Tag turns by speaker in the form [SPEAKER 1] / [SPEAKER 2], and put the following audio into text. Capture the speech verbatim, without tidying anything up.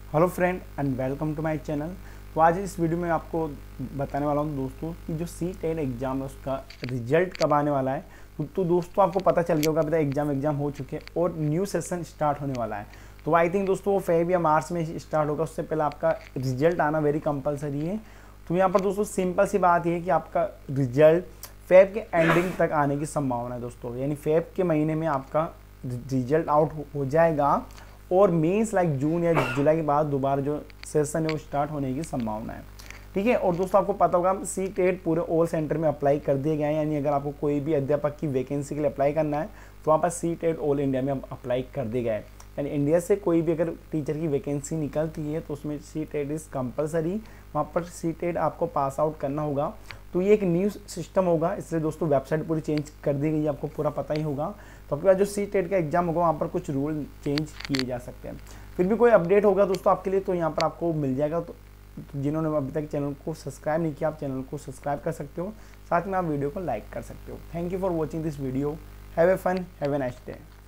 [SPEAKER 1] Hello friend and welcome to my channel. तो आज इस वीडियो में आपको बताने वाला हूँ दोस्तों कि जो सी टेट एग्ज़ाम है उसका रिजल्ट कब आने वाला है। तो, तो दोस्तों आपको पता चल गया होगा अभी तक एग्ज़ाम एग्ज़ाम हो चुके हैं और न्यू सेशन स्टार्ट होने वाला है। तो आई थिंक दोस्तों वो फेब या मार्च में स्टार्ट होगा, उससे पहले आपका रिजल्ट आना वेरी कंपलसरी है। तो यहाँ पर दोस्तों सिंपल सी बात यह है कि आपका रिजल्ट फेब के एंडिंग तक आने की संभावना है दोस्तों, यानी फेब के महीने में आपका रिजल्ट आउट हो जाएगा और मेंस लाइक जून या जुलाई के बाद दोबारा जो सेशन है वो स्टार्ट होने की संभावना है। ठीक है, और दोस्तों आपको पता होगा सी टेट पूरे ऑल सेंटर में अप्लाई कर दिए गए हैं, यानी अगर आपको कोई भी अध्यापक की वैकेंसी के लिए अप्लाई करना है तो वहाँ पर सी टेट ऑल इंडिया में अप्लाई कर दिए गए हैं। यानी इंडिया से कोई भी अगर टीचर की वैकेंसी निकलती है तो उसमें सी टेट इज़ कंपलसरी, वहाँ पर सी टेट आपको पास आउट करना होगा। तो ये एक न्यू सिस्टम होगा, इसलिए दोस्तों वेबसाइट पूरी चेंज कर दी गई है, आपको पूरा पता ही होगा। तो आपके पास जो सी टेट का एग्जाम होगा वहाँ पर कुछ रूल चेंज किए जा सकते हैं। फिर भी कोई अपडेट होगा दोस्तों आपके लिए तो यहाँ पर आपको मिल जाएगा। तो जिन्होंने अभी तक चैनल को सब्सक्राइब नहीं किया आप चैनल को सब्सक्राइब कर सकते हो, साथ में आप वीडियो को लाइक कर सकते हो। Thank you for watching this video. Have a fun, have a nice day.